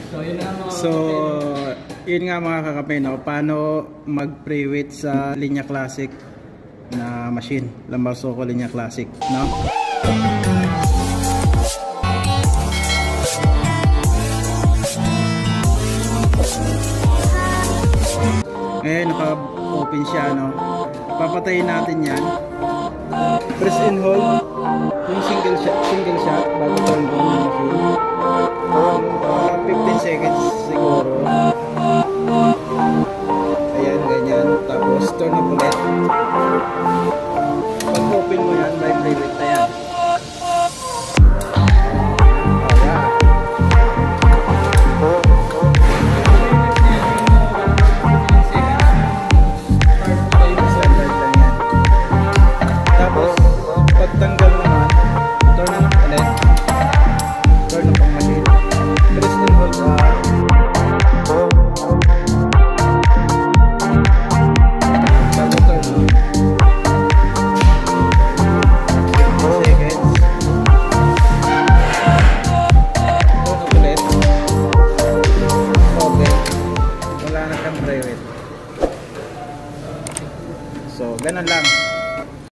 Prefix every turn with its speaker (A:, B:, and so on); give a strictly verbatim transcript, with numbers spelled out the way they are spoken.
A: So, yun nga mga
B: So, yun nga mga kakape, no? Paano mag-pre-weight sa Linea Classic na machine, lamarzocco Linea Classic, no? Ngayon naka-open siya, no? Papatayin natin yan. Press and hold yung single shot, single shot bago turn on yung machine. Uh, fifteen seconds siguro. Ayan, ganyan. Tapos turn off ulit. Pag open mo yan, may pre-weight na yan. Pagtanggal naman, turn on ulit, turn off ang machine, press and hold up, bago turn on, fifteen seconds, turn off ulit, okay, wala na kang pre-weight. So, ganun lang.